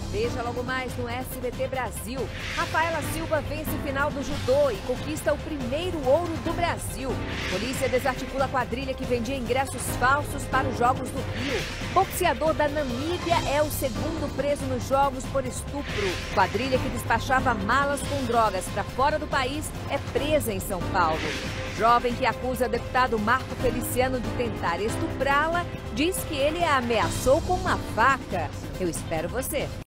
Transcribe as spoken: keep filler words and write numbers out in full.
Veja logo mais no S B T Brasil. Rafaela Silva vence final do judô e conquista o primeiro ouro do Brasil. Polícia desarticula a quadrilha que vendia ingressos falsos para os Jogos do Rio. Boxeador da Namíbia é o segundo preso nos Jogos por estupro. Quadrilha que despachava malas com drogas para fora do país é presa em São Paulo. Jovem que acusa deputado Marco Feliciano de tentar estuprá-la diz que ele a ameaçou com uma faca. Eu espero você.